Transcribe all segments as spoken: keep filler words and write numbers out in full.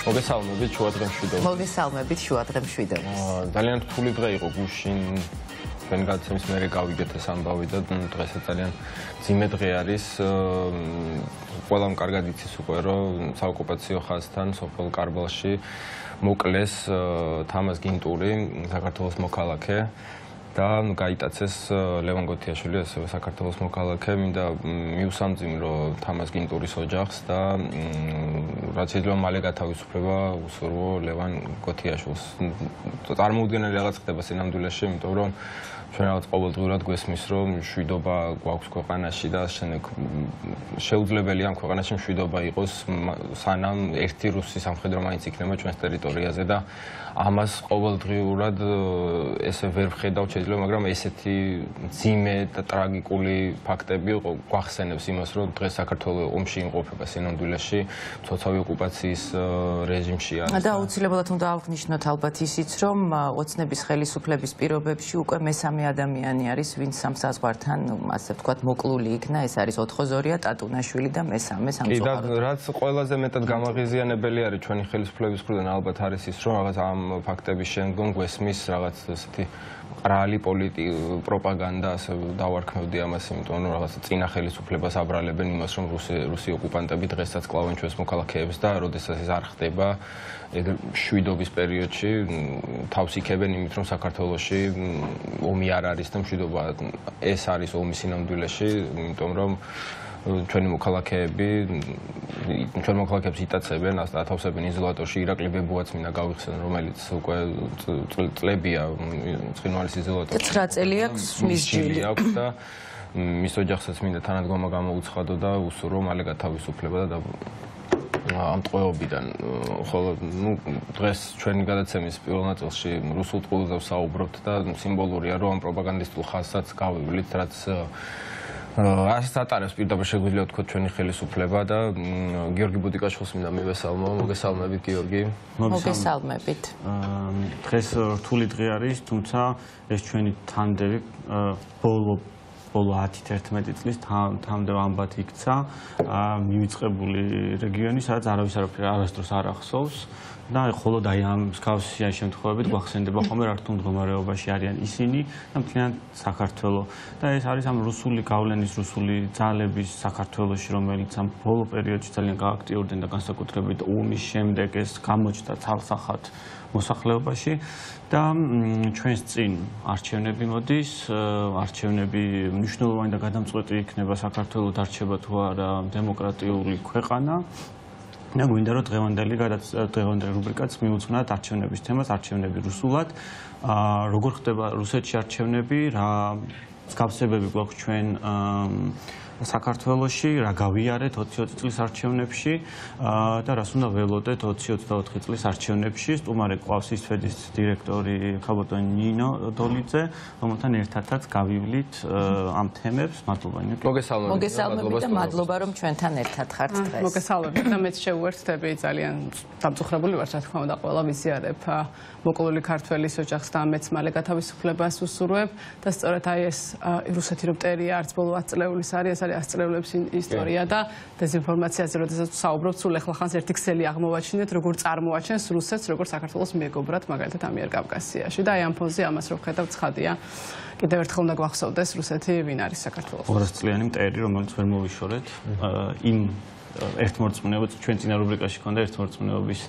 მოგესალმებით შუადღემშვიდობა. მოგესალმებით შუადღემშვიდობა. ძალიან რთული დღე იყო გუშინ. თქვენ გადაცემის მერე გავიგეთ ეს ამბავი და დღესაც ძალიან ძიმე დღე არის. ყველამ კარგად იცის უკვე რომ საოკუპაციო ხაზთან სოფელ კარბალში მოკლეს თამაზ გინტური, საქართველოს მოქალაქე. და გაიტაცეს ლევან გოთიაშვილი, ასევე საქართველოს მოქალაქე, მინდა მიუსამძიმრო თამაზ გინტურის ოჯახს და რაც შეიძლება მალე გათავისუფლება უსურვო ლევან გოთიაშვილს. წარმოუდგენელი რაღაც ხდება სინამდვილეში, იმიტომ რომ ჩვენ რაღაც ყოველდღიურად გვესმის, რომ მშვიდობა გვაქვს ქვეყანაში და შემდეგ შეუძლებელია ამ ქვეყანაში მშვიდობა იყოს, სანამ ერთი რუსი სამხედრო მაინც იქნება ჩვენს ტერიტორიაზე და ამას ყოველდღიურად ესე ვერ ვხედავთ შეიძლება, მაგრამ ესეთი ძიმე და ტრაგიკული ფაქტები გვახსენებს იმას, რომ დღეს საქართველოს ომში იმყოფება სინამდვილეში, მცოცავი ოკუპაციის რეჟიმში არის. და აუცილებლად უნდა აღნიშნოთ ალბათ ისიც, რომ ოცნების ხელისუფლების პირობებში უკვე მესამე ადამიანი არის, ვინც სამსაზღვართან, ასე ვთქვათ, მოკლული იქნა, ეს არის ოთხოზორია, ტატუნაშვილი და მესამე სამწუხაროდ. კი და რაც ყველაზე მეტად გამაღიზიანებელი არის ჩვენი ხელისუფლების მხრიდან ალბათ არის ის, რომ რაღაც ამ ფაქტების შემდგომ გვესმის რაღაც ესეთი ყრალი პოლიტიკა პროპაგანდა ასე დავარქმევდი ამას, იმიტომ რომ რაღაც წინა ხელისუფლებას აბრალებენ იმას, რომ რუსი რუსი ოკუპანტები დღესაც კლავენ ჩვენს მოქალაქეებს და როდესაც ეს არ ხდება მშვიდობის პერიოდში თავს იქებენ იმით, რომ საქართველოში ომი არ არის და მშვიდობა ეს არის ომი სინამდვილეში, იმიტომ რომ ჩვენი მოქალაქეები ჩვენ მოქალაქეებს იტაცებენ, ათავსებენ იზოლატორში. ირაკლი ბებუაც მინდა გავიხსენ, რომელიც უკვე წლებია ცხინვალის იზოლატორში. ცხრა წელი აქვს მის ჯილი აქვს და მის ოჯახსაც მინდა თანადგომა გამოუცხადო და უსურვო მალე გათავისუფლება და ამ ტყვეობიდან. ხოლო ნუ დღეს ჩვენი გადაცემის პირველ ნაწილში რუსულ ტყუილზე ვსაუბრობთ და სიმბოლურია, რომ ამ პროპაგანდისტულ ხაზსაც გავივლით, რაც არც ატარებს პირდაპირ შეგვიძლია ვთქვათ ჩვენი ხელისუფლება და გიორგი ბუტიკაშვილს მინდა მივესალმო. მოგესალმებით გიორგი. მოგესალმებით. დღეს რთული დღე არის, თუმცა ეს ჩვენი თანდევი ბოლო ბოლო ათი თერთმეტი წლის თამდე ამბად იქცა მივიწყებული რეგიონი, სადაც არავის არაფერი არასდროს არ ახსოვს. და ხოლო აი ამ მსგავსი შემთხვევებით გვახსენდება ხოლმე რა რთულ მდგომარეობაში არიან ისინი და მთლიანად საქართველო. და ეს არის ამ რუსული გავლენის, რუსული ძალების საქართველოში, რომელიც ამ ბოლო პერიოდში ძალიან გააქტიურდნენ და განსაკუთრებით ომის შემდეგ ეს გამოჩნდა ცალსახად მოსახლეობაში და ჩვენს წინ არჩევნები მოდის, არჩევნები მნიშვნელოვანი და გადამწყვეტი იქნება საქართველოს დარჩება თუ არა დემოკრატიული ქვეყანა. და გვინდა რომ დღევანდელი დღევანდელი რუბრიკაც მიუძღვნათ არჩევნების თემას, არჩევნები რუსულად. როგორ ხდება რუსეთში არჩევნები, რა მსგავსებები გვაქვს ჩვენ საქართველოში, რა გავიარეთ ოცი ოცი წლის არჩევნებში და რას უნდა ველოდეთ ოცი ოცდაოთხი წლის არჩევნებში. სტუმარი ყავს ისფედის დირექტორი ქალბატონი ნინო დოლიძე, რომელთან ერთადაც გავივლით ამ თემებს. მადლობა ნინო. მოგესალმებით. მოგესალმებით და მადლობა რომ ჩვენთან ერთად ხართ დღეს. მოგესალმებით და მეც შეუერთდები, ძალიან დამწუხრებული ვარ, რა თქმა უნდა, ყველა ვიზიარებ მოკლული ქართველის ოჯახს და მეც მალე გათავისუფლებას უსურვებ და სწორედ აი ეს რუსეთი რომ მტერია არც ბოლო ათ წლეულის არის, ეს ასწლეულების ისტორია და დეზინფორმაციაზე როდესაც საუბრობთ, სულ ეხლა ხანს ერთი ქსელი აღმოვაჩინეთ, როგორ წარმოაჩენს რუსეთს, როგორ საქართველოს მეგობრად, მაგალითად ამიერკავკასიაში და აი ამ ფონზე ამას რო ვხედავთ, ცხადია. კიდევ ერთხელ უნდა გვახსოვდეს რუსეთი ვინ არის საქართველოს. ორას წლიანი მტერი, რომელიც ვერ მოვიშორეთ, იმ ერთმორწმუნეობის ჩვენ წინა რუბრიკაში ქონდა ერთმორწმუნეობის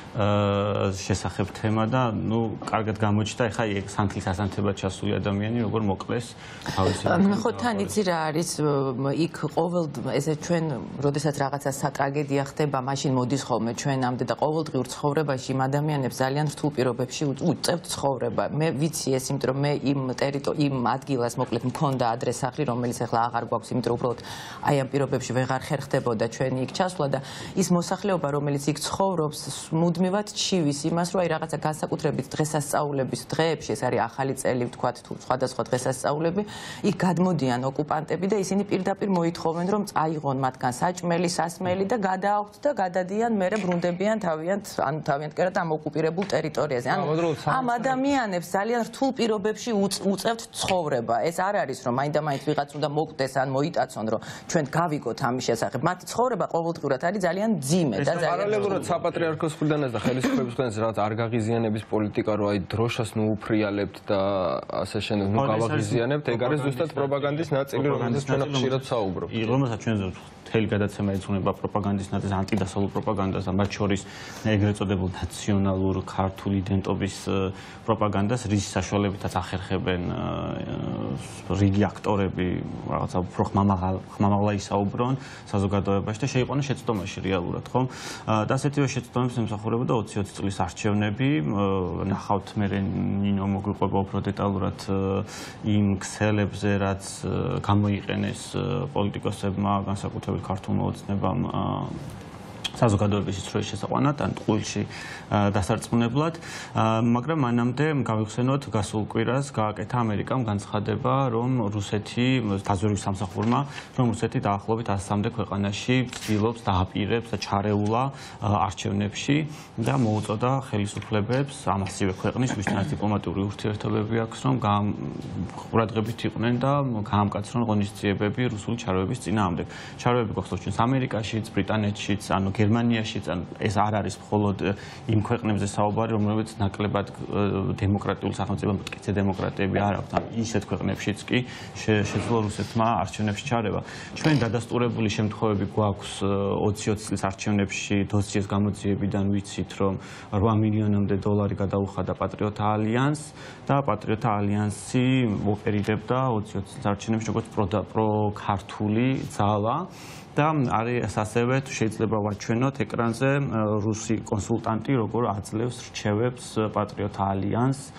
შესახებ თემა და ნუ კარგად გამოჩნდა ეხა სანთლის ასანთებად ჩასული ადამიანი როგორ მოკლეს თავისი. ხო თან იცი რა არის იქ ყოველ ესე ჩვენ როდესაც რაღაცა სატრაგედია ხდება, მაშინ მოდის ხოლმე ჩვენ ამდე და ყოველდღიურ ცხოვრებაში იმ ადამიანებს ძალიან რთულ პირობებში უწევთ ცხოვრება. მე ვიცი ეს, იმიტომ რომ მე იმ ტერიტორიას, იმ ადგილას მოკლედ მქონდა ადრესახლი, რომელიც ეხლა აღარ გვაქვს, იმიტომ რომ უბრალოდ აი ამ პირობებში ვეღარ ხერხდებოდა ჩვენი იქ ჩასვლა და ის მოსახლეობა, რომელიც იქ ცხოვრობს, მუდმივად ჩივის იმას, რომ აი რაღაცა განსაკუთრებით დღესასწაულების დღეებში, ეს არის ახალი წელი, ვთქვათ, თუ სხვადასხვა დღესასწაულები, იქ გადმოდიან ოკუპანტები და ისინი პირდაპირ მოითხოვენ, რომ აიღონ მათგან საჭმელი, სასმელი და გადაახვთ და გადადიან, მერე ბრუნდებიან თავიანთ, ანუ თავიანთ კერად ამ ოკუპირებულ ტერიტორიაზე. ანუ ამ ადამიანებს ძალიან რთულ პირობებში უწევთ ცხოვრება. ეს არ არის, რომ მაინდა-მაინც ვიღაც უნდა მოკვდეს ან მოიტაცონ, რომ ჩვენ გავიგოთ ამის შესახებ. მათი ცხოვრება ყოველდღურად არის ძალიან ძიმე და ძალიან პარალელურად საპატრიარქოს მხრიდან და ხელისუფლების მხრიდან რაღაც არ გაღიზიანების პოლიტიკა, რომ აი დროშას ნუ უფრიალებთ და ასე შემდეგ, ნუ გავაღიზიანებთ, ეგ არის ზუსტად პროპაგანდის ნაწილი, რომელზეც ჩვენ ხშირად საუბრობთ. რომელსაც ჩვენ მთელი გადაცემა ეძღვნება პროპაგანდის ნაწილს, ანტიდასავლურ პროპაგანდას და მათ შორის ეგრეთ წოდებულ ნაციონალურ ქართული იდენტობის პროპაგანდას, რის საშუალებითაც ახერხებენ რიგი აქტორები, რაღაცა უფრო ხმამაღლა ისაუბრონ საზოგადოებაში და შეიყვანონ შეცდომაში რეალურად, ხო? და ასეთივე შეცდომებს ემსახურებოდა ოცი ოცი წლის არჩევნები, ნახავთ მე ნინო მოგვიყვება უფრო დეტალურად იმ ქსელებზე, რაც გამოიყენეს პოლიტიკოსებმა, განსაკუთრებით ქართულმა ოცნებამ საზოგადოების სროლის შესაყვანად ან ტყუილში დასარწმუნებლად, მაგრამ მანამდე გავიხსენოთ გასულ კვირას გააკეთა ამერიკამ განცხადება, რომ რუსეთი დაზვერვის სამსახურმა, რომ რუსეთი დაახლოებით ასამდე ქვეყანაში ცდილობს დააპირებს და ჩარეულა არჩევნებში და მოუწოდა ხელისუფლებებს ამასივე ქვეყნის, ვისთანაც დიპლომატიური ურთიერთობები აქვს, რომ ყურადღებით იყვნენ და გაამკაცრონ ღონისძიებები რუსული ჩარევების წინააღმდეგ. ჩარევები გახსოვთ ჩვენს ამერიკაშიც, ბრიტანეთშიც, ანუ გერმანიაშიც, ან ეს არ არის მხოლოდ იმ ქვეყნებზე საუბარი, რომლებიც ნაკლებად დემოკრატიული სახელმწიფო მტკიცე დემოკრატიები არ აქვთ, ან ისეთ ქვეყნებშიც კი შეძლო რუსეთმა არჩევნებში ჩარევა. ჩვენ დადასტურებული შემთხვევები გვაქვს ოცი ოცი წლის არჩევნებში დოსიეს გამოძიებიდან ვიცით, რომ რვა მილიონამდე დოლარი გადაუხადა პატრიოტთა ალიანსს და პატრიოტთა ალიანსი ოპერირებდა ოცი ოცი წლის არჩევნებში როგორც პრო-ქართული ძალა. და არის ასევე შეიძლება ვაჩვენოთ ეკრანზე რუსი კონსულტანტი როგორ აძლევს რჩევებს პატრიოტთა ალიანსს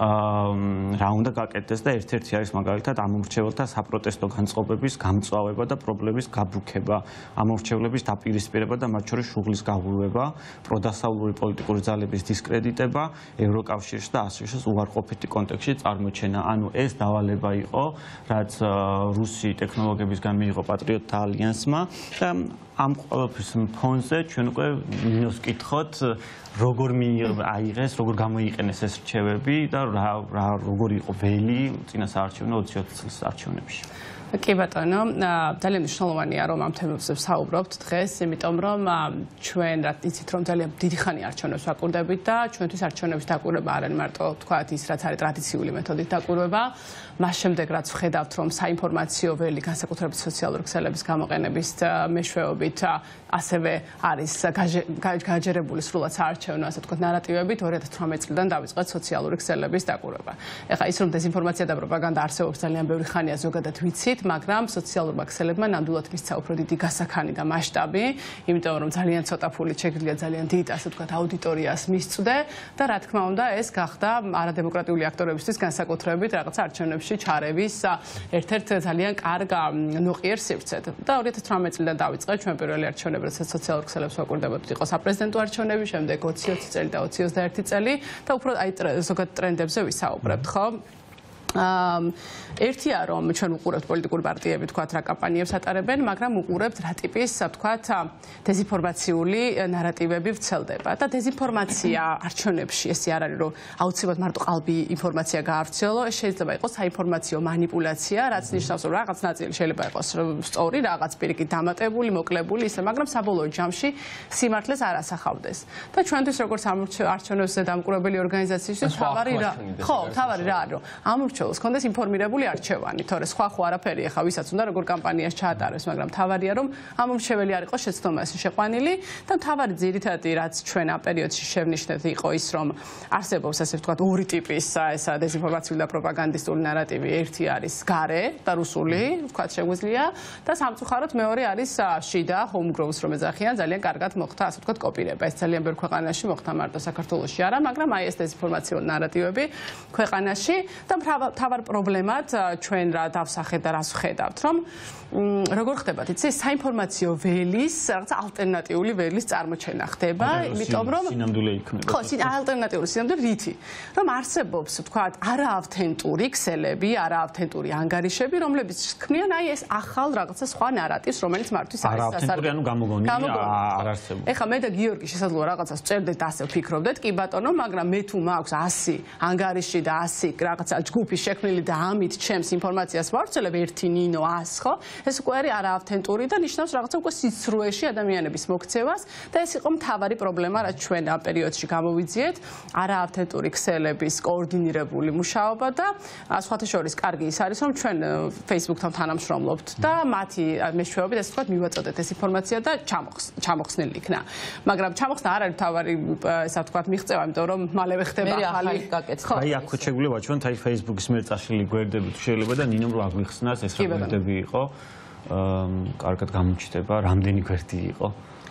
რა უნდა გაკეთდეს და ერთ-ერთი არის მაგალითად ამომრჩეველთა საპროტესტო განწყობების გამწვავება და პრობლემის გაბრუქება, ამომრჩევლების დაპირისპირება და მათ შორის შუღლის გაღვივება, პროდასავლური პოლიტიკური ძალების დისკრედიტება, ევროკავშირში და ასოციაციის უარყოფითი კონტექსტში წარმოჩენა. ანუ ეს დავალება იყო, რაც რუსი ტექნოლოგიებისგან მიიღო პატრიოტთა ალიანსმა და ამ ყველაფრის ფონზე ჩვენ უკვე მინოს კითხოთ, როგორ აიღეს, როგორ გამოიყენეს ეს რჩევები და რა როგორი იყო ველი წინა საარჩევნო ოცი ოცი წლის არჩევნებში. კი ბატონო, ძალიან მნიშვნელოვანია რომ ამ თემებზე ვსაუბრობთ დღეს, იმიტომ რომ ჩვენ რა იცით რომ ძალიან დიდი ხანი არჩევნებს ვაკურდებით და ჩვენთვის არჩევნების დაკვირვება არ არის მარტო თქვათ ის რაც არის ტრადიციული მეთოდით დაკვირვება, მას შემდეგ რაც ვხედავთ რომ საინფორმაციო ველი განსაკუთრებით სოციალური ქსელების გამოყენების მეშვეობით ასევე არის გაჯერებული სრულად საარჩევნო ასე თქვათ ნარატივებით ორი ათას თვრამეტი წლიდან დავიწყეთ სოციალური ქსელების დაკვირვება. ეხლა ის რომ დეზინფორმაცია და პროპაგანდა არსებობს ძალიან ბევრი ხანია ზოგადად ვიცით, მაგრამ სოციალურმა ქსელებმა ნამდვილად მისცა უფრო დიდი გასაქანი და მასშტაბი, იმიტომ რომ ძალიან ცოტა ფულით შეგვიძლია ძალიან დიდ ასე ვთქვათ აუდიტორიას მისწვდე და რა თქმა უნდა ეს გახდა არადემოკრატიული აქტორებისთვის განსაკუთრებით რაღაც არჩევნებში ჩარევის ერთ-ერთ ძალიან კარგ ნოყიერ სივრცედ. და ორი ათას თვრამეტი წლიდან დავიწყეთ ჩვენ პირველი არჩევნები, რასაც სოციალურ ქსელებს ვაკურდებოდით, იყო საპრეზიდენტო არჩევნები, შემდეგ ოცი ოცი წელი და ოცი ოცდაერთი წელი და უფრო აი ზოგად ტრენდებზე ვისაუბრებთ, ხო? ერთია რომ ჩვენ უყურებთ პოლიტიკური პარტიები თქვათ რა კამპანიებს ატარებენ, მაგრამ უყურებთ რა ტიპის თქვათ დეზინფორმაციული ნარატივები ვრცელდება და დეზინფორმაცია არჩევნებში ესე არ არის რომ აუცილებლად მარტო ყალბი ინფორმაცია გაავრცელო, ეს შეიძლება იყოს საინფორმაციო манипуляცია, რაც ნიშნავს რომ რაღაც ნაწილი შეიძლება იყოს სწორი, რაღაც პირიქით დამატებული, მოკლებული ისე, მაგრამ საბოლოო ჯამში სიმართლეს არ ასახავდეს. და ჩვენთვის როგორც არჩევნებზე დამკვირვებელი ორგანიზაციისთვის თავარი რა ხო, თავარი რა არის რომ ამორჩეულს კონდეს ინფორმირებული არჩევანი, თორე სხვა ხო არაფერი ახლა ვისაც უნდა როგორ კამპანიას ჩაატარებს, მაგრამ თავარია რომ ამომრჩეველი არ იყოს შეცდომაში შეყვანილი და თავარი ძირითადად რაც ჩვენ ამ პერიოდში შევნიშნეთ იყო ის რომ არსებობს ასე ვთქვათ ორი ტიპის ესა დეზინფორმაციული და პროპაგანდისტული ნარატივი, ერთი არის გარე და რუსული, ვთქვათ შეგვიძლია და სამწუხაროდ მეორე არის შიდა homegrown-ს რომ ეძახიან, ძალიან კარგად მოხდა ასე ვთქვათ კოპირება. ეს ძალიან ბევრ ქვეყანაში მოხდა, მარტო საქართველოში არა, მაგრამ აი ეს დეზინფორმაციული ნარატივები ქვეყანაში და თავარ პრობლემად ჩვენ რა დავსახეთ და რას ვხედავთ, რომ როგორ ხდებათ, იცი, საინფორმაციო ველის, რაღაც ალტერნატიული ველის წარმოჩენა ხდება, იმიტომ რომ სინამდვილე იქმნება. ხო, ალტერნატიული სინამდვილე რითი? რომ არსებობს, თქვათ, არაავთენტური ქსელები, არაავთენტური ანგარიშები, რომლებიც ქმნიან აი ეს ახალ რაღაცა სხვა ნარატივს, რომელიც მართვის არის სასარგებლო. არაავთენტური, ანუ გამოგონილი არ არსებობს. ეხლა მე და გიორგი შესაძლოა რაღაცას წერდეთ და ასე ვფიქრობდეთ, კი ბატონო, მაგრამ მე თუ მაქვს ასი ანგარიში და ასი რაღაცა ჯგუფი შექმნილი და ამით ჩემს ინფორმაციას ვავრცელებ ერთი ნინო ას, ხო? ეს უკვე არის არაავთენტური და ნიშნავს რაღაცა უკვე სიცრუეში ადამიანების მოქცევას და ეს იყო მთავარი პრობლემა, რაც ჩვენ ამ პერიოდში გამოვიძიეთ, არაავთენტური ქსელების კოორდინირებული მუშაობა და სხვათა შორის კარგი ის არის, რომ ჩვენ Facebook-თან თანამშრომლობთ და მათი მეშვეობით ესე ვთქვათ მივაწოდეთ ეს ინფორმაცია და ჩამოხსნილი იქნა. მაგრამ ჩამოხსნა არ არის მთავარი ესე ვთქვათ მიღწევა, იმიტომ რომ მალევე ხდება ახალი გაკეთება. აი აქ შეგვიძლია ჩვენ თაი Facebook-ის მიერ წაშლილი გვერდები თუ შეიძლება და ნინომ რა გვიხსნას ეს რა გვერდები იყო. კარგად გამოჩნდება, რამდენი გვერდი იყო.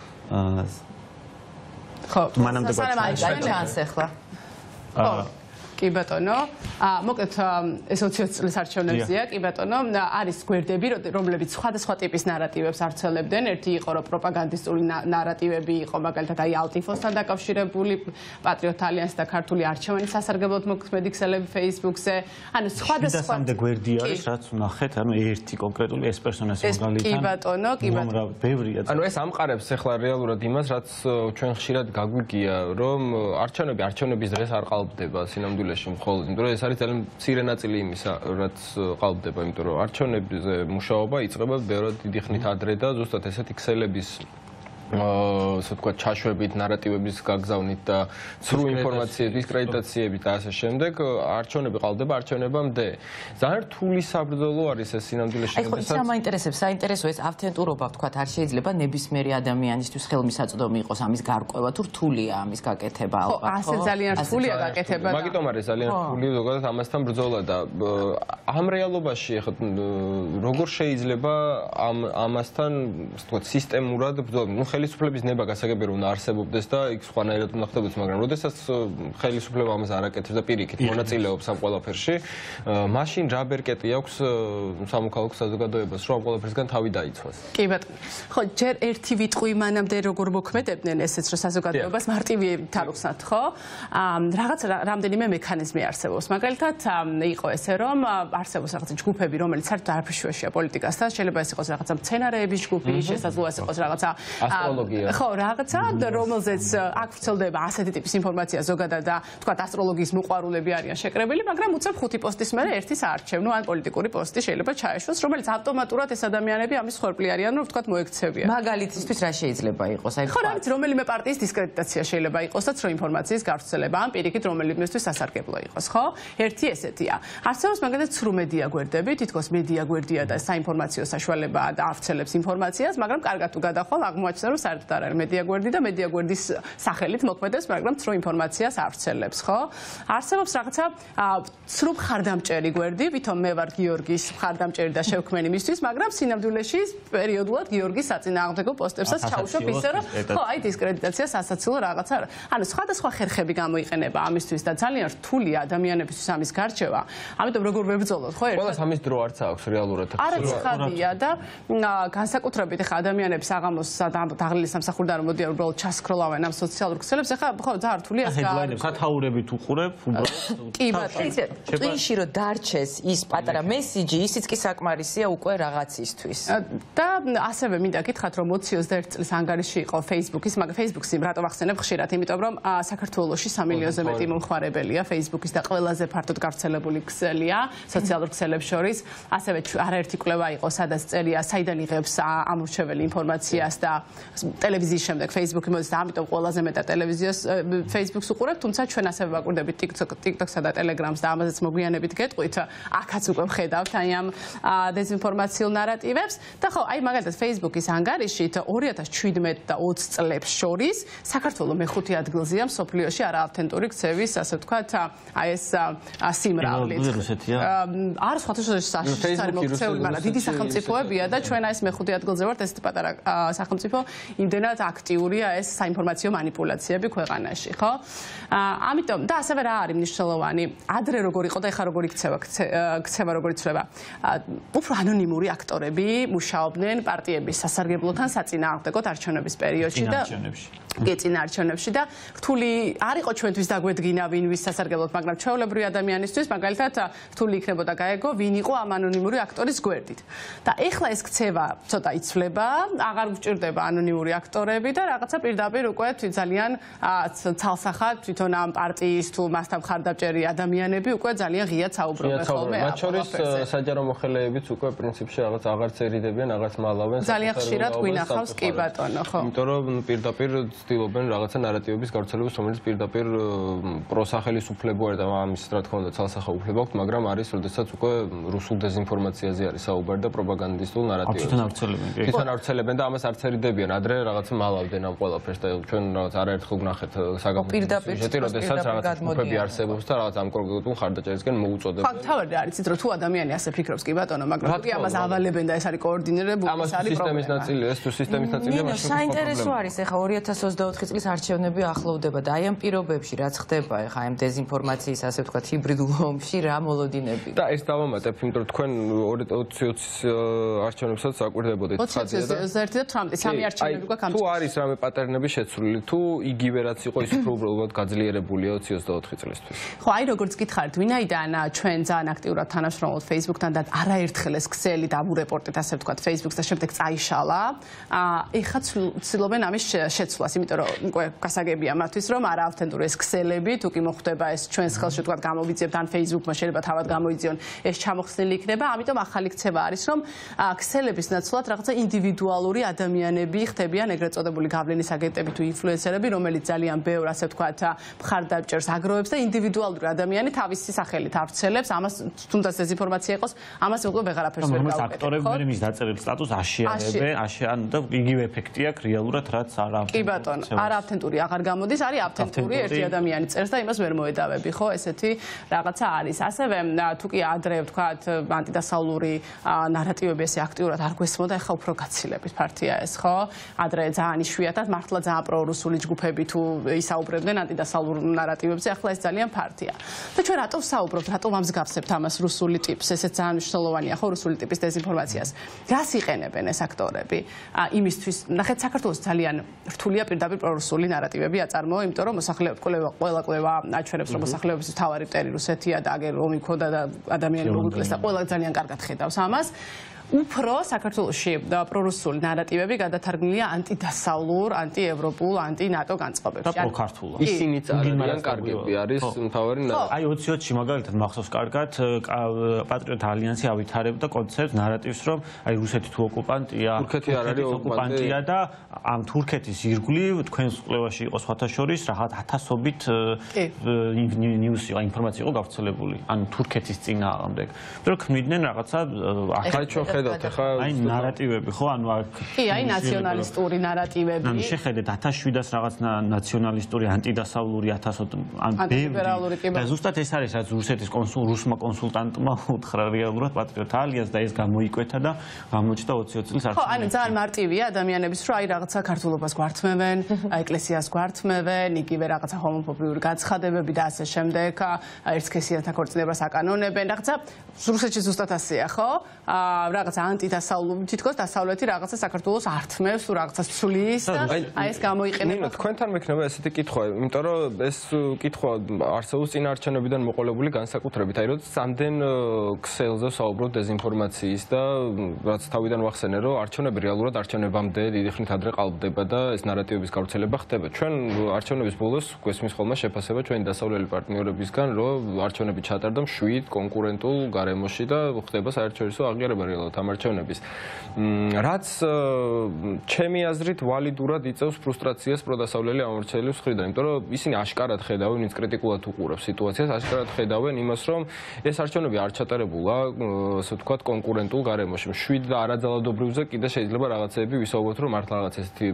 ხო, მანამ დაგვაჩანს ახლა. ხო. კი ბატონო, მოკლედ ეს ოცი წლის არჩევნებზეა, კი ბატონო, არის გვერდები, რომლებიც სხვადასხვა ტიპის ნარატივებს ავრცელებდნენ. ერთი იყო, რომ პროპაგანდისტული ნარატივები იყო, მაგალითად, აი ალტიფოსთან დაკავშირებული, პატრიოტ ალიანსი და ქართული არჩევანის სასარგებლოდ მოქმედი ქსელები Facebook-ზე. ანუ სხვადასხვა სამდე გვერდი არის, რაც ვნახეთ, ანუ ერთი კონკრეტული ეს პერსონაჟი მაგალითად. კი ბატონო, კი ბატონო. ბევრია. ანუ ეს ამყარებს ახლა რეალურად იმას, რაც ჩვენ ხშირად გაგვიგია, რომ არჩევნები არჩევნების დღეს არ ყალბდება სინამდვილეში. მხოლოდ, იმიტომ რომ ეს არის ძალიან მცირე ნაწილი იმისა, რაც ყალბდება, იმიტომ რომ არჩევნებზე მუშაობა იწყება ბევრად დიდი ხნით ადრე და ზუსტად ესეთი ქსელების ასე ვთქვათ, ჩაშვებით, ნარატივების გაგზავნით და ცრუ ინფორმაციების დისკრედიტაციებით და ასე შემდეგ, არჩევნები ყალბდება არჩევნებამდე. ძალიან რთული საბრძოლო არის ეს სინამდვილეში. აი ხო, ის რა მაინტერესებს, საინტერესო ეს ავთენტურობა, ვთქვათ, არ შეიძლება ნებისმიერი ადამიანისთვის ხელმისაწვდომი იყოს ამის გარკვევა, თუ რთულია ამის გაკეთება ალბათ, ხო? ასე ძალიან რთულია გაკეთება. მაგიტომ არის ძალიან რთული ზოგადად ამასთან ბრძოლა და ამ რეალობაში ახლა როგორ შეიძლება ამ ამასთან, ასე ვთქვათ, სისტემურად ბრძოლა, ნუ ხელისუფლების ნება გასაგებია რომ არსებობდეს და იქ სხვანაირად უნდა ხდებოდეს, მაგრამ როდესაც ხელისუფლება ამას არ აკეთებს და პირიქით მონაწილეობს ამ ყველაფერში, მაშინ რა ბერკეტი აქვს სამოქალაქო საზოგადოებას, რომ ამ ყველაფერსგან თავი დაიცვას. კი ბატონო. ხო, ჯერ ერთი ვიტყვი მანამდე როგორ მოქმედებდნენ ესეც რომ საზოგადოებას მარტივიებით არ უხსნათ, ხო? რაღაც რამდენიმე მექანიზმი არსებობს. მაგალითად, იყო ესე რომ არსებობს რაღაცა ჯგუფები, რომელიც საერთოდ არაფერშუაშია პოლიტიკასთან, შეიძლება ეს იყოს რაღაცა მცენარეების ჯგუფი, შესაძლოა ეს იყოს რაღაცა ხო, რაღაცა, რომელზეც აქ ვრცელდება ასეთი ტიპის ინფორმაცია ზოგადად და თქვათ ასტროლოგიის მოყვარულები არიან შეკრებილი, მაგრამ უცებ ხუთი პოსტის მერე ერთის არჩევნო ან პოლიტიკური პოსტი შეიძლება ჩაეშვას, რომელიც ავტომატურად ეს ადამიანები ამის ხორბლი არიან, რომ თქვათ მოექცევიან. მაგალითისთვის რა შეიძლება იყოს? აი ხო, რაღაც რომელიმე პარტიის დისკრედიტაცია შეიძლება იყოსაც, რომ ინფორმაციის გავრცელება ან პირიქით რომელიმესთვის სასარგებლო იყოს, ხო? ერთი ესეთია. არსებობს მაგალითად ცრუ მედია გვერდები, თითქოს მედია გვერდია და საინფორმაციო საშუალება და ავრცელებს ინფორმაციას, მაგრამ კარგად თუ გადახვალ აღმოაჩნდა რომ საერთოდ არ არის მედია გვერდი და მედია გვერდის სახელით მოქმედებს, მაგრამ ცრუ ინფორმაციას ავრცელებს, ხო? არსებობს რაღაცა ცრუ მხარდამჭერი გვერდი, ვითომ მე ვარ გიორგის მხარდამჭერი და შევქმენი მისთვის, მაგრამ სინამდვილეში პერიოდულად გიორგის საწინააღმდეგო პოსტებსაც ჩაუშვებ ისე რომ ხო, აი დისკრედიტაციას ასაცილო რაღაცა. ანუ სხვადასხვა ხერხები გამოიყენება ამისთვის და ძალიან რთულია ადამიანებისთვის ამის გარჩევა. ამიტომ როგორ ვებრძოლოთ, ხო? ყველას ამის დრო არც აქვს რეალურად. არც ხადია და განსაკუთრებით ახლა ადამიანების აღამოს დაღლილი სამსახურიდან რომ მოდიან უბრალოდ ჩასქროლავენ ამ სოციალურ ქსელებს, ახლა ხო ძალიან რთულია ეს ჰედლაინებს სათაურებით უყურებ, უბრალოდ კი ბატონო. ტვინში რომ დარჩეს ის პატარა მესიჯი, ისიც კი საკმარისია უკვე რაღაცისთვის. და ასევე მინდა გითხრათ რომ ოცი ოცდაერთი წლის ანგარიში იყო Facebook-ის, მაგრამ Facebook-ი რატო ვახსენებ ხშირად, იმიტომ რომ საქართველოში სამი მილიონზე მეტი მომხმარებელია Facebook-ის და ყველაზე ფართოდ გავრცელებული ქსელია სოციალურ ქსელებს შორის. ასევე არაერთი კვლევა იყო, სადაც წერია, საიდან იღებს ამორჩეველი ინფორმაციას და ტელევიზიის შემდეგ Facebook-ი მოდის და ამიტომ ყველაზე მეტად ტელევიზიას Facebook-ს უყურებთ, თუმცა ჩვენ ასევე ვაკურდებით TikTok-ს და Telegram-ს და ამაზეც მოგვიანებით გეტყვით, აქაც უკვე ვხედავთ აი ამ დეზინფორმაციულ ნარატივებს და ხო, აი მაგალითად Facebook-ის ანგარიშით ორი ათას შვიდმეტი და ოცი წლებს შორის საქართველოს მეხუთე ადგილზეა მსოფლიოში არაავთენტური ქსევის, ასე ვთქვათ, აი ეს სიმრავლით. არ სხვათა შორის არის მოქცეული, მაგრამ დიდი სახელმწიფოებია და ჩვენ აი ეს მეხუთე ადგილზე ვართ, ესეთი პატარა სახელმწიფო, იმდენად აქტიურია ეს საინფორმაციო манипуляციები ქვეყანაში, ხო? ამიტომ და ასევე რა არის მნიშვნელოვანი, ადრე როგორ იყო და ეხლა როგორ იქცევა ქცევა როგორ იცვლება. უფრო ანონიმური აქტორები მუშაობდნენ პარტიების სასარგებლოთან საწინააღმდეგოდ არჩევნების პერიოდში და კი წინაარჩევნებში და რთული არ იყო ჩვენთვის დაგვედგინა ვინ ვის სასარგებლოდ, მაგრამ ჩვეულებრივი ადამიანისთვის მაგალითად რთული იქნებოდა გაეგო ვინ იყო ამ ანონიმური აქტორის გვერდით. და ეხლა ეს ქცევა ცოტა იცვლება, აღარ გვჭირდება ანონიმური ირონიული აქტორები და რაღაცა პირდაპირ უკვე ძალიან ცალსახად თვითონ ამ პარტიის თუ მასთან მხარდამჭერი ადამიანები უკვე ძალიან ღიად საუბრობენ ხოლმე. მათ შორის საჯარო მოხელეებიც უკვე პრინციპში რაღაც აღარც ერიდებიან, აღარც მალავენ. ძალიან ხშირად გვინახავს კი ბატონო, ხო. იმიტომ რომ პირდაპირ ცდილობენ რაღაცა ნარატივების გავრცელებას, რომელიც პირდაპირ პროსახელისუფლებო არ და ამის რა თქმა უნდა ცალსახა უფლება აქვს, მაგრამ არის როდესაც უკვე რუსულ დეზინფორმაციაზე არის საუბარი და პროპაგანდისტულ ნარატივებზე. თვითონ ავრცელებენ, კი. თვითონ ავრცელებენ და ამას არც ერიდებიან. ადრე რაღაც მალავდნენ ამ ყველაფერს და ჩვენ რაღაც არაერთხელ ვნახეთ საგამოძიებო სიუჟეტი, როდესაც რაღაც ჯგუფები არსებობს და რაღაც ამ კონკრეტულ ხარდაჭერისკენ მოუწოდებენ. ხო, თავი არიცით რომ თუ ადამიანი ასე ფიქრობს კი ბატონო, მაგრამ თუ ამას ავალებენ და ეს არის კოორდინირებული, ეს არის სისტემის ნაწილია, ეს თუ სისტემის ნაწილია, მაშინ საინტერესო არის ეხა ორი ათას ოცდაოთხი წლის არჩევნები ახლოვდება და აი ამ პირობებში რაც ხდება ეხა ამ დეზინფორმაციის ასე ვთქვათ ჰიბრიდულ ომში რა მოლოდინები. და ეს დავამატებ, იმიტომ რომ თქვენ ოცი ოცის არჩევნებსაც აკვირდებოდით ხაზია და ერთი და თვრამეტი სამი არჩევნები გვაქვს ამ თუ არის რამე პატერნები შეცვლილი, თუ იგივე რაც იყო ის უფრო უბრალოდ გაძლიერებულია ოცი ოცდაოთხი წლისთვის. ხო, აი როგორც გითხარით, ვინაიდან ჩვენ ძალიან აქტიურად თანამშრომლობთ Facebook-თან და არაერთხელ ეს ქსელი დაბურეპორტით ასე ვთქვათ Facebook-ს და შემდეგ წაიშალა, ეხლა ცდილობენ ამის შეცვლას, იმიტომ რომ უკვე გასაგებია მათთვის რომ არა ავთენტური ეს ქსელები, თუ კი მოხდება ეს ჩვენს ხელში ვთქვათ გამოვიძიებთ ან Facebook-მა შეიძლება თავად გამოიძიონ, ეს ჩამოხსნილი იქნება, ამიტომ ახალი ქცევა არის რომ ქსელების ნაცვლად რაღაცა ინდივიდუალური ადამიანები ხდებიან, ეგრეთ წოდებული გავლენის აგენტები თუ ინფლუენსერები, რომელიც ძალიან ბევრ ასე ვთქვათ მხარდამჭერს აგროვებს და ინდივიდუალური ადამიანი თავისი სახელით ავრცელებს, ამას თუნდაც დეზინფორმაცია იყოს, ამას უკვე ვეღარაფერს ვერ გავუკეთებ. აქტორები მე მის დაწერილ სტატუსს აშიარებენ, აშიან და იგივე ეფექტი აქვს რეალურად რაც არა ავთენტური. კი ბატონო, არა ავთენტური აღარ გამოდის, არის ავთენტური ერთი ადამიანი წერს და იმას ვერ მოედავები, ხო, ესეთი რაღაცა არის. ასევე თუ კი ადრე ვთქვათ ანტიდასავლური ნარატივები ესე აქტიურად არ გვესმოდა, ეხლა უფრო გაცილებით ფართია ეს, ხო? ადრე ძალიან იშვიათად მართლა ძალიან პრორუსული ჯგუფები თუ ისაუბრებდნენ ანტიდასავლურ ნარატივებზე, ახლა ეს ძალიან ფართია. და ჩვენ რატომ საუბრობთ, რატომ ამსგავსებთ ამას რუსული ტიპს, ესეც ძალიან მნიშვნელოვანია, ხო, რუსული ტიპის დეზინფორმაციას. რას იყენებენ ეს აქტორები? იმისთვის, ნახეთ, საქართველოს ძალიან რთულია პირდაპირ პრორუსული ნარატივები აწარმოო, იმიტომ რომ მოსახლეობა ყველა კვლევა აჩვენებს, რომ მოსახლეობის მთავარი მტერი რუსეთია და აგერ ომი ქონდა და ადამიანები მოკლეს და ყველა ძალიან კარგად ხედავს ამას. უფრო საქართველოში პრორუსული ნარატივები გადათარგმნილია ანტიდასავლურ, ანტიევროპულ, ანტინატო განწყობებში. და პროქართულად. ისინი ძალიან კარგები არის მთავარი ნარატივი. აი ოცი ოცში მაგალითად მახსოვს კარგად პატრიოტ ალიანსი ავითარებდა კონცეფტს ნარატივს, რომ აი რუსეთი თუ ოკუპანტია, თურქეთი არ არის ოკუპანტია და ამ თურქეთის ირგვლივ თქვენს კვლევაში იყო სხვათა შორის რაღაც ათასობით ნიუსი, ინფორმაცია იყო გავრცელებული. ანუ თურქეთის წინააღმდეგ. რომ ქმნიდნენ რაღაცა ახლა ხედავთ ახლა აი ნარატივები ხო ანუ აქ კი აი ნაციონალისტური ნარატივები ანუ შეხედეთ ათას შვიდას რაღაც ნაციონალისტური ანტიდასავლური ათას ან ბევრი და ზუსტად ეს არის რაც რუსეთის კონსულ რუსმა კონსულტანტმა უთხრა რეალურად პატრიოტ ალიანსს და ეს გამოიკვეთა და გამოჩნდა ოცი ოცი წლის არჩევნებში. ხო ანუ ძალიან მარტივია ადამიანების რომ აი რაღაცა ქართულობას გვართმევენ, ეკლესიას გვართმევენ, იგივე რაღაცა ჰომოფობიური გაცხადებები და ასე შემდეგ, ერთსქესიანთა ქორწინებას აკანონებენ, რაღაცა რუსეთში ზუსტად ასეა, ხო? აა რაღაცა ანტიდასავლური თითქოს დასავლეთი რაღაცა საქართველოს ართმევს თუ რაღაცას ცვლის და აი ეს გამოიყენება. თქვენთან მექნება ესეთი კითხვა, იმიტომ რომ ეს კითხვა არსებობს წინაარჩევნებიდან მოყოლებული განსაკუთრებით. აი როდესაც ამდენ ქსელზე საუბრობ დეზინფორმაციის და რაც თავიდან ვახსენე, რომ არჩევნები რეალურად არჩევნებამდე დიდი ხნით ადრე ყალბდება და ეს ნარატივების გავრცელება ხდება. ჩვენ არჩევნების ბოლოს გვესმის ხოლმე შეფასება ჩვენი დასავლელი პარტნიორებისგან, რომ არჩევნები ჩატარდა მშვიდ კონკურენტულ გარემოში და ხდება საერთაშორისო აღიარება რეალურად ამ არჩევნების. რაც ჩემი აზრით ვალიდურად იწევს ფრუსტრაციას პროდასავლელი ამორჩევლების მხრიდან, იმიტომ რომ ისინი აშკარად ხედავენ, ვინც კრიტიკულად უყურებს სიტუაციას, აშკარად ხედავენ იმას, რომ ეს არჩევნები არ ჩატარებულა, ასე ვთქვათ, კონკურენტულ გარემოში. მშვიდ და არაძალადობრივზე კიდე შეიძლება რაღაცეები ვისაუბროთ, რომ მართლა რაღაც ესეთი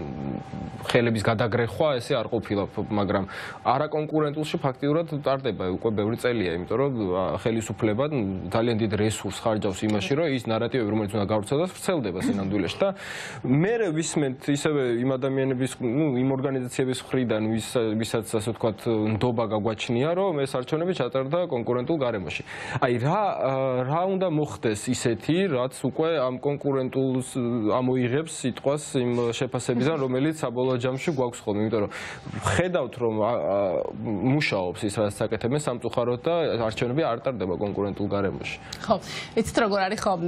ხელების გადაგრეხვა ესე არ ყოფილა, მაგრამ არაკონკურენტულში ფაქტიურად ტარდება უკვე ბევრი წელია, იმიტომ რომ ხელისუფლება ძალიან დიდ რესურსს ხარჯავს იმაში, რომ ის ნარატივები, რომელიც უნდა გავრცელდეს, ვრცელდება სინამდვილეში და მე ვისმენთ ისევე იმ ადამიანების, ნუ იმ ორგანიზაციების მხრიდან, ვისაც ასე ვთქვათ, ნდობა გაგვაჩნია, რომ ეს არჩევნები ჩატარდა კონკურენტულ გარემოში. აი რა რა უნდა მოხდეს ისეთი, რაც უკვე ამ კონკურენტულს ამოიღებს სიტყვას იმ შეფასებიდან, რომელიც საბოლოო ჯამში გვაქვს ხოლმე, იმიტომ რომ ხედავთ, რომ მუშაობს ის, რაც საკეთებენ სამწუხაროდ და არჩევნები არ ტარდება კონკურენტულ გარემოში. ხო, იცით როგორ არის ხო,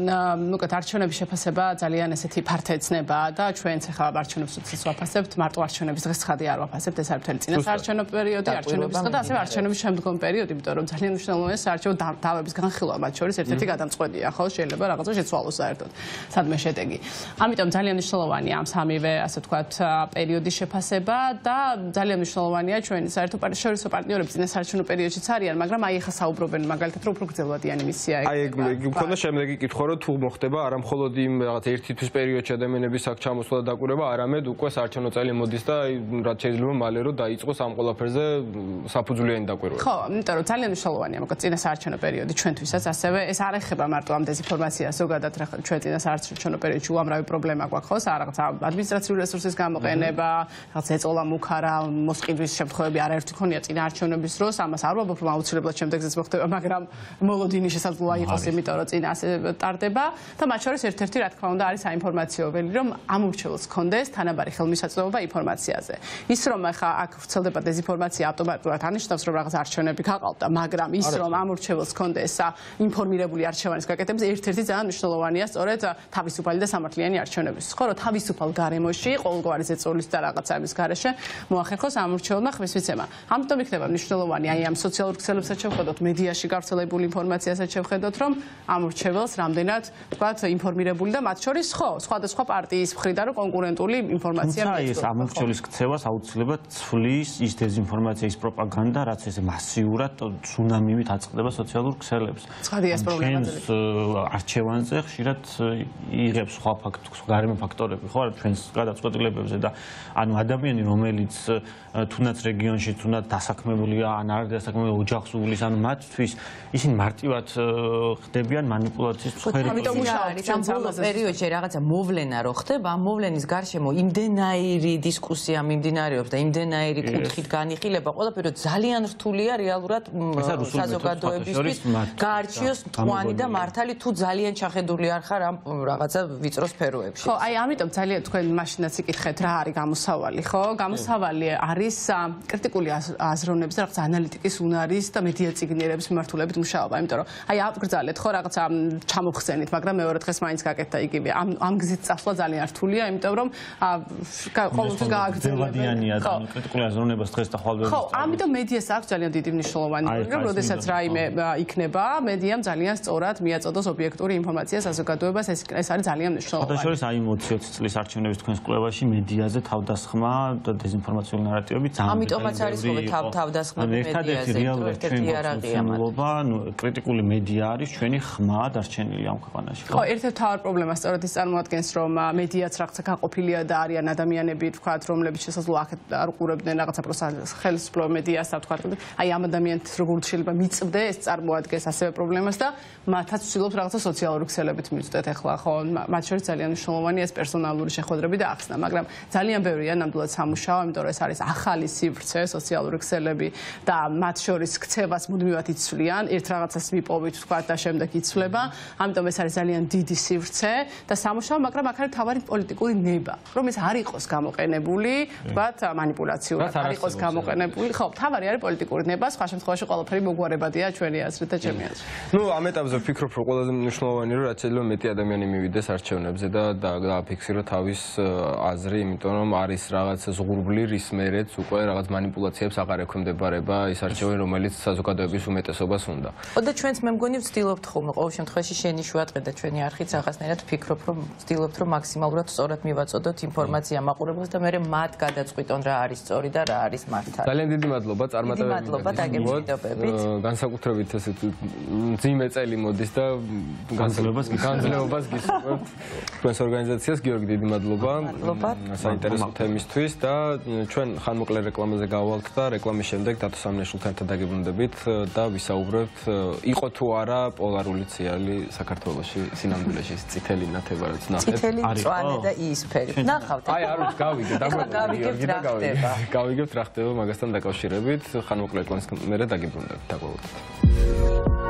უკეთ არჩევნების შეფასება ძალიან ესეთი ფართო ეცნებაა და ჩვენც ახლა არჩევნებს უცეს ვაფასებთ, მარტო არჩევნების დღეს ცხადი არ ვაფასებთ, ეს არის მთელი წინასაარჩევნო პერიოდი, არჩევნების დღე და ასევე არჩევნების შემდგომ პერიოდი, იმიტომ რომ ძალიან მნიშვნელოვანია საარჩევნო დავების განხილვა მათ შორის ერთ-ერთი გადამწყვეტია, ხო, შეიძლება რაღაცა შეცვალოს საერთოდ სადმე შედეგი. ამიტომ ძალიან მნიშვნელოვანია ამ სამივე, ასე ვთქვათ, პერიოდის შეფასება და ძალიან მნიშვნელოვანია ჩვენი საერთო საერთაშორისო პარტნიორები წინასაარჩევნო პერიოდშიც არიან, მაგრამ აი ახლა საუბრობენ მაგალითად რომ უფრო გრძელვადიანი მისია აი ეგ მქონდა შემდეგი კითხვა რომ თუ მოხდება არა მხოლოდ იმ რაღაც ერთი თვის პერიოდში ადამიანების აქ ჩამოსვლა და დაკვირვება, არამედ უკვე საარჩევნო წელი მოდის და რაც შეიძლება მალე რომ დაიწყოს ამ ყველაფერზე საფუძვლიანი დაკვირვება. ხო, იმიტომ რომ ძალიან მნიშვნელოვანია მოკლედ წინასაარჩევნო პერიოდი ჩვენთვისაც, ასევე ეს არ ეხება მარტო ამ დეზინფორმაციას, ზოგადად რა ჩვენ წინასაარჩევნო პერიოდში უამრავი პრობლემა გვაქვს, ხო, რაღაც ადმინისტრაციული რესურსის გამოყენება, რაღაც ეწოლა მუქარა, მოსყიდვის შემთხვევები არაერთი ქონია წინა არჩევნების დროს, ამას არ ვაბობ, რომ აუცილებლად შემდეგზეც მოხდება, მაგრამ მოლოდინი შესაძლოა იყოს, იმიტომ რომ წინა ასე ტარდება და მათ შორის ერთ-ერთი რა თქმა უნდა არის საინფორმაციო ველი, რომ ამ ურჩევლს ჰქონდეს თანაბარი ხელმისაწვდომობა ინფორმაციაზე. ის რომ ახლა აქ ვრცელდება დეზინფორმაცია ავტომატურად ანიშნავს, რომ რაღაც არჩევნები გაყალბდა, მაგრამ ის რომ ამ ურჩევლს ჰქონდეს ინფორმირებული არჩევანის გაკეთების ერთ-ერთი ძალიან მნიშვნელოვანია სწორედ თავისუფალი და სამართლიანი არჩევნების. ხო, რომ თავისუფალ გარემოში ყოველგვარი ზეწოლის და რაღაცა ამის გარეშე მოახერხოს ამ ურჩევლმა ხმის მიცემა. ამიტომ იქნება მნიშვნელოვანი აი ამ სოციალურ ქსელებსაც შევხედოთ, მედიაში გავრცელებული ინფორმაციასაც შევხედოთ, რომ ამ ურჩეველს რამდენად ვთქვათ ინფორმირებული და მათ შორის ხო, სხვადასხვა პარტიის მხრიდან რომ კონკურენტული ინფორმაცია მიეწო. ეს ამ ურჩევლის ქცევას აუცილებლად ცვლის ის დეზინფორმაცია, ის პროპაგანდა, რაც ესე მასიურად ცუნამივით აწყდება სოციალურ ქსელებს. ცხადია ეს პრობლემა. არჩევანზე ხშირად იღებს სხვა ფაქტორები, გარემო ფაქტორები, ხო, ჩვენს გადაწყვეტილებებზე და ანუ ადამიანი, რომელიც თუნდაც რეგიონში, თუნდაც დასაქმებულია, ან არ დასაქმებული ოჯახს უვლის, ანუ მათთვის ისინი მარტივად ხდებიან манипуляციის მსხვერპლი. ამიტომ არის ამ ბოლო პერიოდში რაღაცა მოვლენა რო ხდება, ამ მოვლენის გარშემო იმდენაირი დისკუსია მიმდინარეობს და იმდენაირი კუთხით განიხილება, ყველაფერი ძალიან რთულია რეალურად საზოგადოებისთვის გაარჩიოს მტკვანი და მართალი თუ ძალიან ჩახედული არ ხარ ამ რაღაცა ვიწრო სფეროებში. ხო, აი ამიტომ ძალიან თქვენ მაშინაც იკითხეთ რა არის გამოსავალი, ხო? გამოსავალი არის კრიტიკული აზროვნების და რაღაცა ანალიტიკის უნარის და მედია წიგნიერების მიმართულებით მუშაობა, იმიტომ რომ აი აბგრძალეთ ხო რაღაცა ჩამოხსენით, მაგრამ მეორე დღეს მაინც გაკეთდა იგივე. ამ ამ გზით წასვლა ძალიან რთულია, იმიტომ რომ ყოველთვის გააგრძელებენ. ხო, კრიტიკული აზროვნებას დღეს და ხვალბერებს. ხო, ამიტომ მედიას აქვს ძალიან დიდი მნიშვნელოვანი როლი, რომ როდესაც რაიმე იქნება, მედიამ ძალიან სწორად მიაწოდოს ობიექტური ინფორმაცია საზოგადოებას, ეს ეს არის ძალიან მნიშვნელოვანი. შესაძლოა აი ოცი წლის არჩევნების თქვენს კვლევაში მედიაზე თავდასხმა და დეზინფორმაციული ნარატივები ძალიან ამიტომაც არის ხოლმე თავ თავდასხმები მედიაზე, ერთ-ერთი არაღია მათი. ანუ კრიტიკული მედია არის ჩვენი ხმა დარჩენილი ამ ქვეყანაში. ხო, ერთ-ერთი მთავარ პრობლემა სწორედ ის წარმოადგენს, რომ მედიაც რაღაცა გაყოფილია და არიან ადამიანები, თქვათ, რომლებიც შესაძლოა აქეთ არ უყურებდნენ რაღაცა ხელისუფლება მედიას, თქვათ, აი ამ ადამიანებს როგორ შეიძლება მიწვდე ეს წარმოადგენს ასევე პრობლემას და მათაც ვცდილობთ რაღაცა სოციალური ქსელებით მივწვდეთ ახლა, ხო, მათ შორის ძალიან მნიშვნელოვანია ეს პერსონალური შეხვედრები და ახსნა, მაგრამ ძალიან ბევრია ნამდვილად სამუშაო, იმიტომ რომ ეს არის ახალი სივრცე, სოციალური ქსელები და მათ შორის ქცევას მუდმივად იცვლიან, ერთ რაღაცას მიპოვით, თქვათ და შემდეგ იცვლება, ამიტომ ეს არის ძალიან დიდი სივრცე და სამუშაო, მაგრამ აქ არის თავარი პოლიტიკური ნება, რომ ეს არ იყოს გამოყენებული, თქვათ, манипуляციურად, არ იყოს გამოყენებული, ხო, თავარი არის პოლიტიკური ნება, სხვა შემთხვევაში ყველაფერი მოგვარებადია ჩვენი აზრით და ჩემი აზრით. ნუ ამ ეტაპზე ვფიქრობ, რომ ყველაზე მნიშვნელოვანი რომ რაც შეიძლება მეტი ადამიანი მივიდეს არჩევნებზე და დააფიქსიროს თავის აზრი, იმიტომ რომ არის რაღაც ზღურბლი, რის მერეც უკვე რაღაც манипуляციებს აღარ ექვემდებარება ის არჩევანი, რომელიც საზოგადოების უმეტესობას უნდა. ხო და ჩვენც მე მგონი ვცდილობთ ხოლმე ყოველ შემთხვევაში შენი შუატყე და ჩვენი არხით რაღაცნაირად ვფიქრობ, რომ ვცდილობთ რომ მაქსიმალურად სწორად მივაწოდოთ ინფორმაცია მაყურებელს და მე მათ გადაწყვიტონ რა არის სწორი და რა არის მართალი. ძალიან დიდი მადლობა წარმატებებით. მადლობა დაგემშვიდობებით. განსაკუთრებით ესეთ მძიმე წელი მოდის და განძლებას განძლებას გისურვებთ თქვენს ორგანიზაციას. გიორგი, დიდი მადლობა. საინტერესო თემისთვის და ჩვენ ხანმოკლე რეკლამაზე გავალთ და რეკლამის შემდეგ დათო სამნიაშვილთან დაგებრუნდებით და ვისაუბრებთ იყო თუ არა პოლარული ციალი საქართველოში სინამდვილეში წითელი ნათება რაც ნახეთ. წითელი, მწვანე და იისფერი. ნახავთ. აი არ ვიცი, გავიგე, გავიგებთ რა ხდება. გავიგებთ რა ხდება მაგასთან დაკავშირებით. ხანმოკლე რეკლამის მერე დაგებრუნდებით. დაგვალოთ.